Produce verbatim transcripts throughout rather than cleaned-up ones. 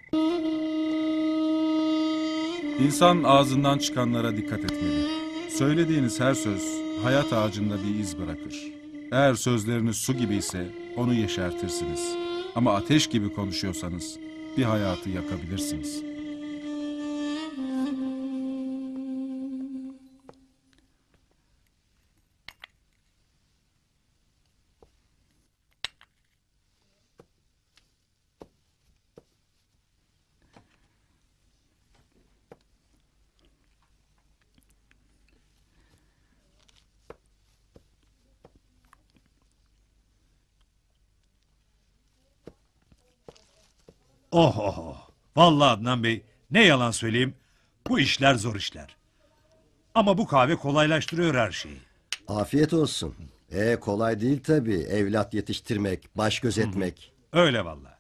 İnsan ağzından çıkanlara dikkat etmeli. Söylediğiniz her söz hayat ağacında bir iz bırakır. Eğer sözleriniz su gibi ise onu yeşertirsiniz. Ama ateş gibi konuşuyorsanız bir hayatı yakabilirsiniz. Oh oh oh. Vallahi Adnan Bey, ne yalan söyleyeyim, bu işler zor işler. Ama bu kahve kolaylaştırıyor her şeyi. Afiyet olsun. E kolay değil tabii evlat yetiştirmek, baş gözetmek. Öyle vallahi.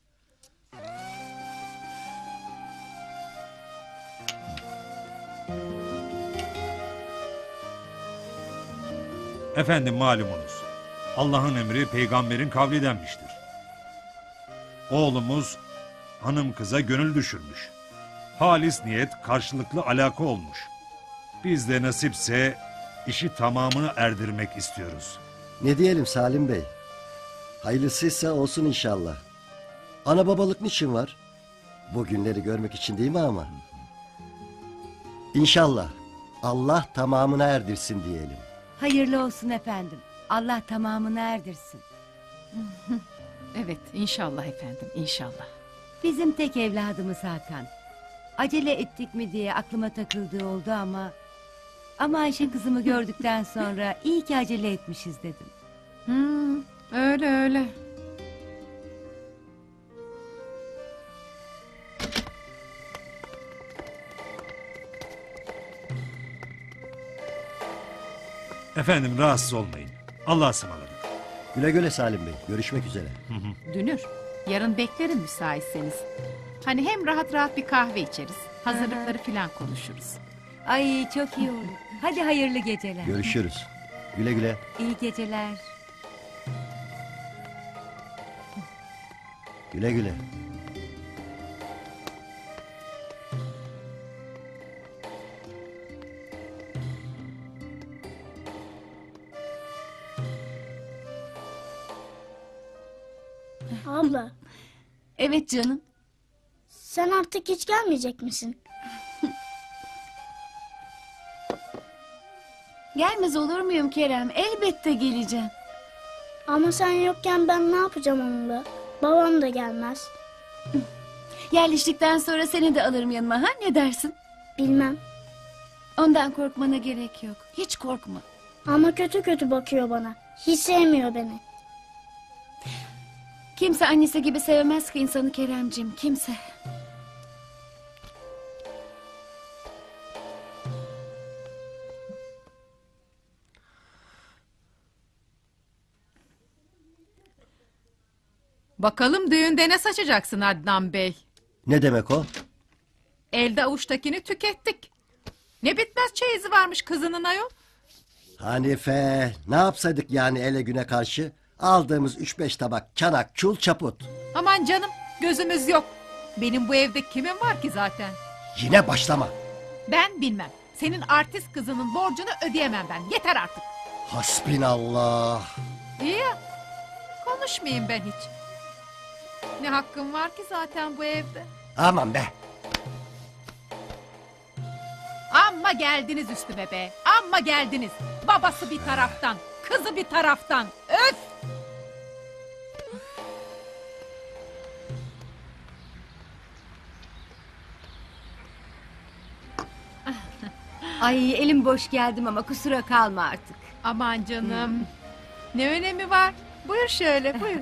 Efendim malumunuz, Allah'ın emri peygamberin kavli denmiştir. Oğlumuz hanım kıza gönül düşürmüş. Halis niyet karşılıklı alaka olmuş. Biz de nasipse işi tamamını erdirmek istiyoruz. Ne diyelim Salim Bey? Hayırlısıysa olsun inşallah. Ana babalık niçin var? Bu günleri görmek için değil mi ama? İnşallah Allah tamamına erdirsin diyelim. Hayırlı olsun efendim. Allah tamamını erdirsin. Evet, inşallah efendim, inşallah. Bizim tek evladımız Hakan. Acele ettik mi diye aklıma takıldığı oldu ama... Ama Ayşe kızımı gördükten sonra iyi ki acele etmişiz dedim. Hmm, öyle öyle. Efendim rahatsız olmayın. Allah'a ısmarladık. Güle güle Salim Bey. Görüşmek üzere. Dünür, yarın beklerim müsaitseniz. Hani hem rahat rahat bir kahve içeriz, hazırlıkları filan konuşuruz. Ay çok iyi olur. Hadi hayırlı geceler. Görüşürüz. Güle güle. İyi geceler. Güle güle. Abla, Evet canım. sen artık hiç gelmeyecek misin? Gelmez olur muyum Kerem? Elbette geleceğim. Ama sen yokken ben ne yapacağım onunla? Babam da gelmez. Yerleştikten sonra seni de alırım yanıma, ha? Ne dersin? Bilmem. Ondan korkmana gerek yok. Hiç korkma. Ama kötü kötü bakıyor bana. Hiç sevmiyor beni. Kimse annesi gibi sevmez ki insanı Keremciğim, kimse. Bakalım düğünde ne saçacaksın Adnan Bey? Ne demek o? Elde avuçtakini tükettik. Ne bitmez çeyizi varmış kızının ayol. Hanife, ne yapsaydık yani ele güne karşı? Aldığımız üç beş tabak çanak, çul, çaput. Aman canım, gözümüz yok. Benim bu evde kimin var ki zaten? Yine başlama. Ben bilmem. Senin artist kızının borcunu ödeyemem ben. Yeter artık. Hasbinallah. İyi ya. Konuşmayayım ben hiç. Ne hakkım var ki zaten bu evde? Aman be. Amma geldiniz üstüme be. Amma geldiniz. Babası bir taraftan, kızı bir taraftan. Öf! Ay elim boş geldim ama kusura kalma artık. Aman canım. Ne önemi var? Buyur şöyle, buyur.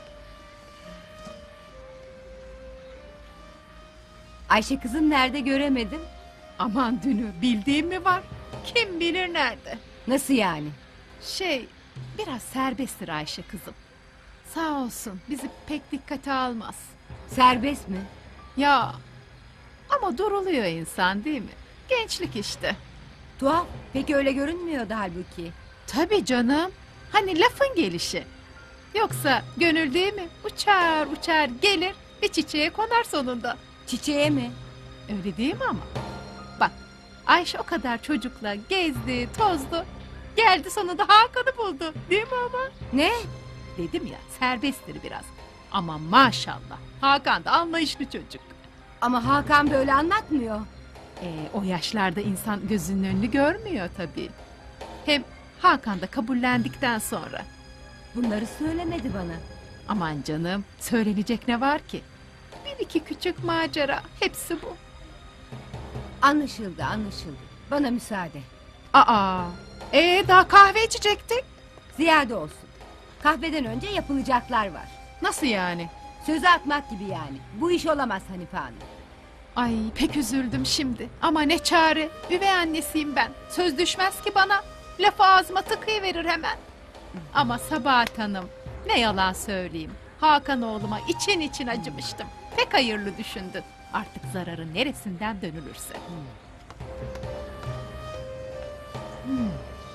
Ayşe kızım nerede göremedim? Aman Dünü, bildiğim mi var? Kim bilir nerede? Nasıl yani? Şey, biraz serbesttir Ayşe kızım. Sağ olsun, bizi pek dikkate almaz. Serbest mi? Ya, ama duruluyor insan değil mi? Gençlik işte. Tuhaf. Peki öyle görünmüyordu halbuki. Tabii canım. Hani lafın gelişi. Yoksa gönül değil mi? Uçar uçar gelir, Bir çiçeğe konar sonunda. Çiçeğe mi? Öyle değil mi ama? Bak, Ayşe o kadar çocukla gezdi, tozdu. Geldi sonunda Hakan'ı buldu. Değil mi ama? Ne? Dedim ya, serbesttir biraz. Ama maşallah, Hakan da anlayışlı çocuk. Ama Hakan böyle anlatmıyor. Ee, o yaşlarda insan gözünün önünü görmüyor tabii. Hem Hakan da kabullendikten sonra. Bunları söylemedi bana. Aman canım, söylenecek ne var ki? Bir iki küçük macera, hepsi bu. Anlaşıldı, anlaşıldı. Bana müsaade. Aa, ee daha kahve içecektik. Ziyade olsun. Kahveden önce yapılacaklar var. Nasıl yani? Sözü atmak gibi yani. Bu iş olamaz Hanife Hanım. Ay pek üzüldüm şimdi. Ama ne çare, üvey annesiyim ben. Söz düşmez ki bana. Lafı ağzıma tıkayıverir hemen. Ama Sabahat Hanım, ne yalan söyleyeyim. Hakan oğluma için için acımıştım. Pek hayırlı düşündün. Artık zararı neresinden dönülürse. Hmm.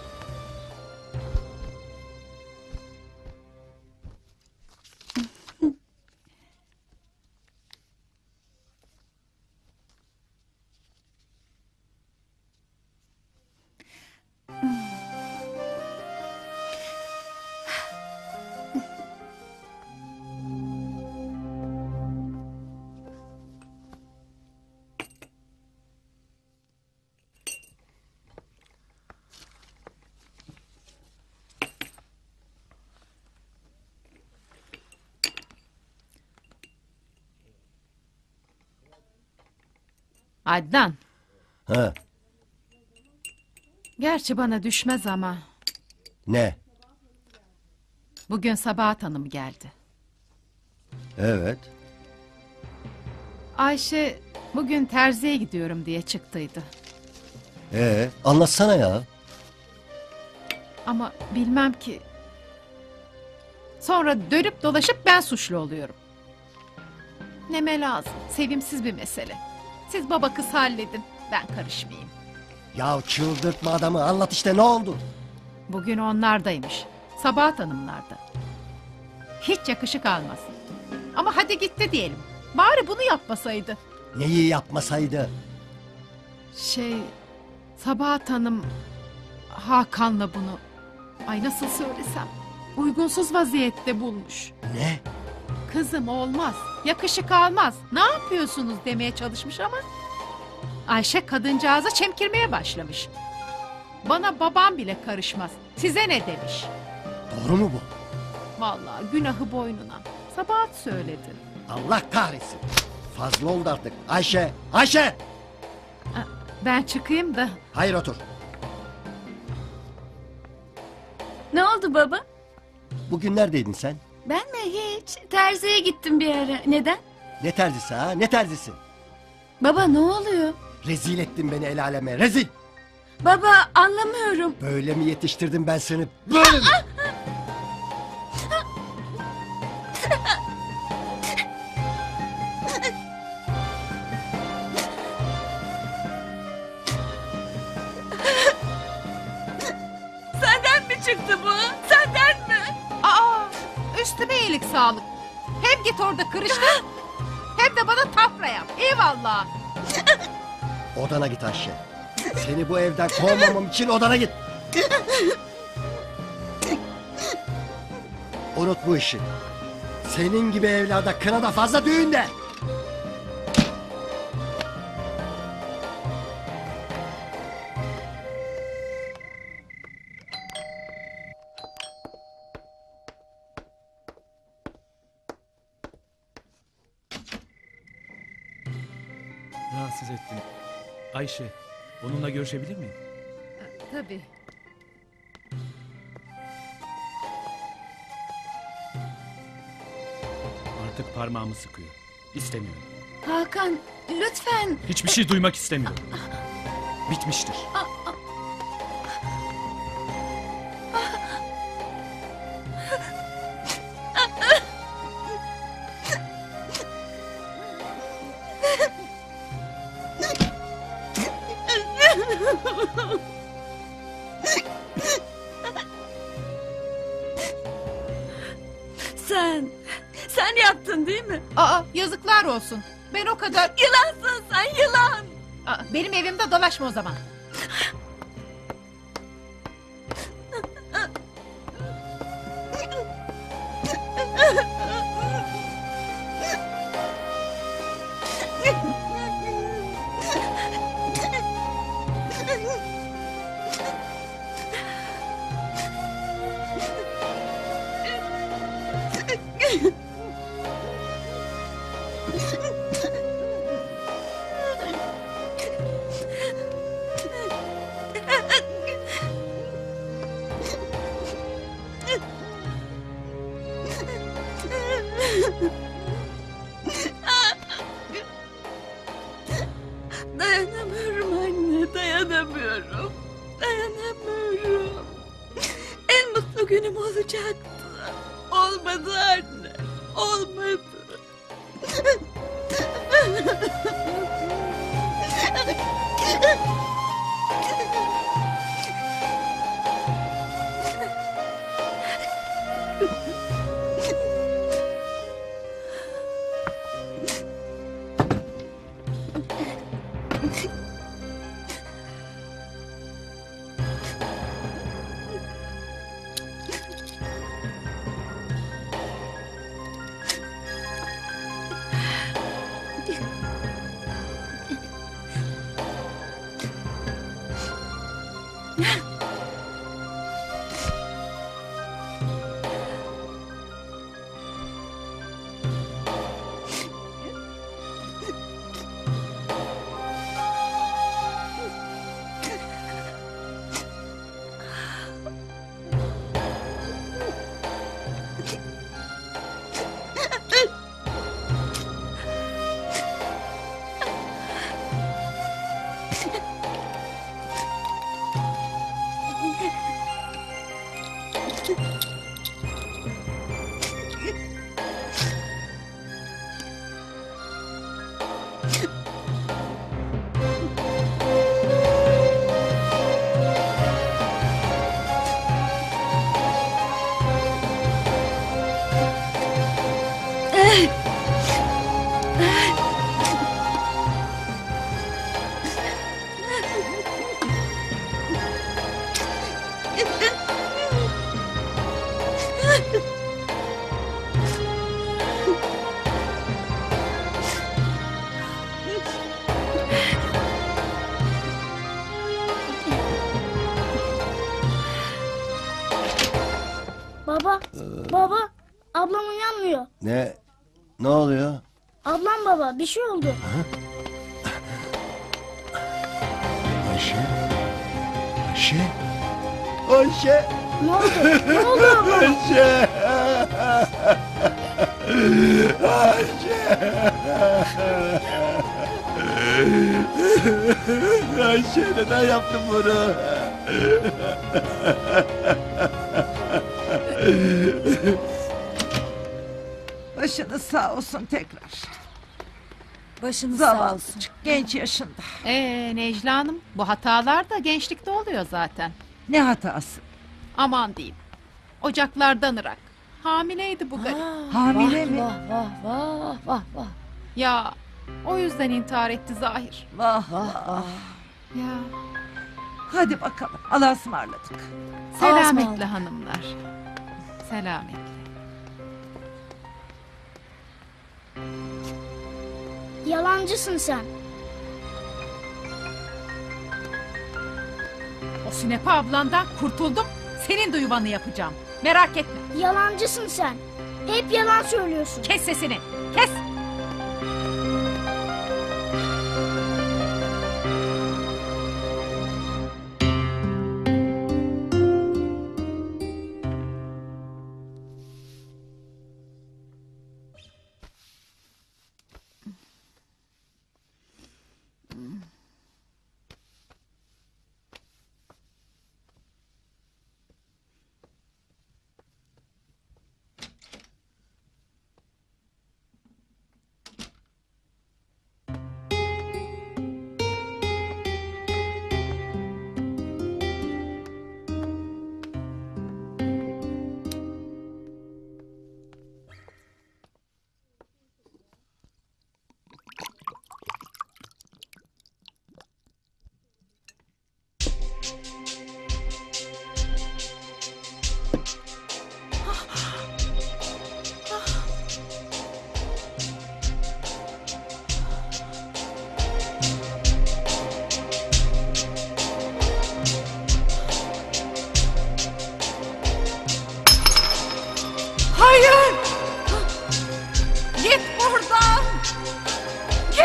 Adnan, Ha, gerçi bana düşmez ama ne? bugün Sabahat Hanım geldi. Evet. Ayşe bugün terziye gidiyorum diye çıktıydı. Ee, anlatsana ya. Ama bilmem ki. Sonra dönüp dolaşıp ben suçlu oluyorum. Neme lazım, sevimsiz bir mesele. Siz baba kız halledin, ben karışmayayım. Ya çıldırtma adamı, anlat işte, ne oldu? Bugün onlardaymış, Sabahat Hanımlarda. Hiç yakışık almaz. Ama hadi gitti diyelim. Bari bunu yapmasaydı. Neyi yapmasaydı? Şey, Sabahat Hanım Hakan'la bunu, ay nasıl söylesem, uygunsuz vaziyette bulmuş. Ne? Kızım olmaz, yakışık almaz, ne yapıyorsunuz demeye çalışmış ama Ayşe kadıncağıza çemkirmeye başlamış. Bana babam bile karışmaz, size ne demiş. Doğru mu bu? Vallahi günahı boynuna. Sabahat söyledi. Allah kahretsin. Fazla oldu artık. Ayşe, Ayşe! Ben çıkayım da. Hayır, otur. Ne oldu baba? Bugün neredeydin sen? Ben mi hiç? Terziye gittim bir ara. Neden? Ne terzisi ha? Ne terzisi? Baba ne oluyor? Rezil ettin beni el aleme, rezil! Baba anlamıyorum. Böyle mi yetiştirdim ben seni? Böyle mi? Senden mi çıktı bu? Senden mi? Aa, üstüme iyilik sağlık. Hem git orada kırıştır, hem de bana tafra yap. Eyvallah. Odana git Ayşe. Seni bu evden kovmamam için odana git. Unut bu işi. Senin gibi evlada kınada fazla düğün de. Rahatsız ettim. Ayşe, onunla görüşebilir miyim? Tabii. Artık parmağımı sıkıyor. İstemiyorum. Hakan lütfen. Hiçbir şey duymak istemiyorum. Bitmiştir. Sen. Sen yaptın yalansın değil mi? Aa yazıklar olsun. Ben o kadar... Yılansın sen yılan. Aa, benim evimde dolaşma o zaman. Dayanamıyorum anne, dayanamıyorum. Dayanamıyorum. En mutlu günüm olacaktı. Olmadı anne, olmadı. Baba, baba, ablam uyanmıyor. Ne? Ne oluyor? Ablam baba, bir şey oldu. Ayşe? Ayşe? Ayşe! Ne oldu? Ne oldu ablam? Ayşe! Ayşe! Ayşe neden yaptın bunu? Başınız sağ olsun tekrar. Başınız sağ olsun. Zavallıcık genç yaşında. Ee Necla Hanım, bu hatalar da gençlikte oluyor zaten. Ne hatası? Aman diyeyim. Ocaklardan ırak. Hamileydi bu garip. Hamile vah, mi? Vah vah vah vah vah. Ya o yüzden intihar etti Zahir. Vah vah. Ya Hadi bakalım. Allah'a ısmarladık. selametle hanımlar. Selametle. Yalancısın sen. O Sünepe ablandan kurtuldum. Senin de yuvanı yapacağım. Merak etme. Yalancısın sen. Hep yalan söylüyorsun. Kes sesini. Kes.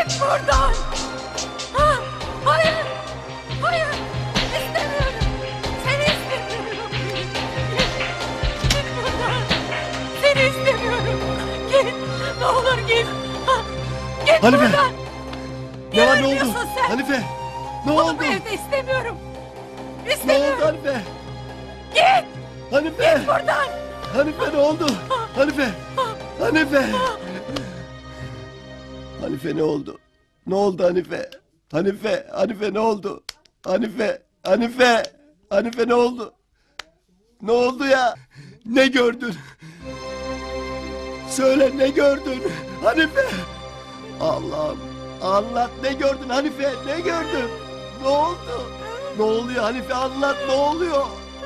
Git buradan. Ha, hayır. Hayır. İstemiyorum. Seni istemiyorum. Git, git buradan. Seni istemiyorum. Git. Ne olur git. Ha, git Hanife. buradan. Ne var, ne oldu? Diyorsun sen? Hanife. Ne Bunu oldu? bu evde istemiyorum. Ne İstemiyorum. oldu Hanife? Git. Hanife. Git buradan. Hanife ne oldu? Hanife. Hanife. Hanife ne oldu? Ne oldu Hanife? Hanife, Hanife ne oldu? Hanife, Hanife, Hanife ne oldu? Ne oldu ya? Ne gördün? Söyle, ne gördün? Hanife. Allah'ım, anlat, ne gördün Hanife? Ne gördün? Ne oldu? Ne oluyor Hanife, anlat, ne oluyor?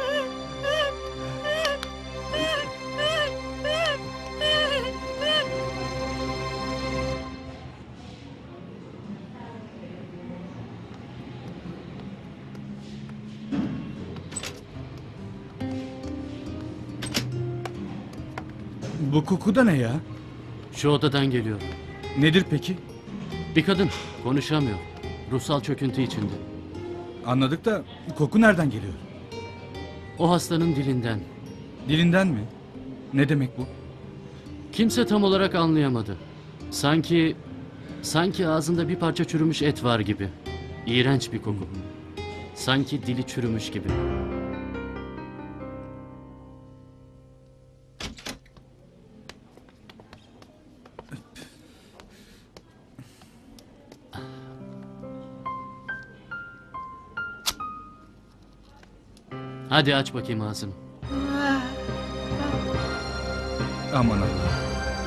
Bu koku da ne ya? Şu odadan geliyor. Nedir peki? Bir kadın konuşamıyor. Ruhsal çöküntü içinde. Anladık da koku nereden geliyor? O hastanın dilinden. Dilinden mi? Ne demek bu? Kimse tam olarak anlayamadı. Sanki sanki ağzında bir parça çürümüş et var gibi. İğrenç bir koku. Sanki dili çürümüş gibi. Hadi aç bakayım ağzını. Aman Allah.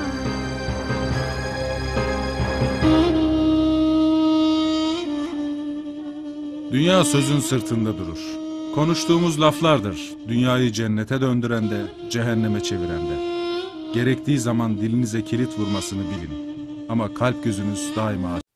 Dünya sözün sırtında durur. Konuştuğumuz laflardır. Dünyayı cennete döndüren de, cehenneme çeviren de. Gerektiği zaman dilinize kilit vurmasını bilin. Ama kalp gözünüz daima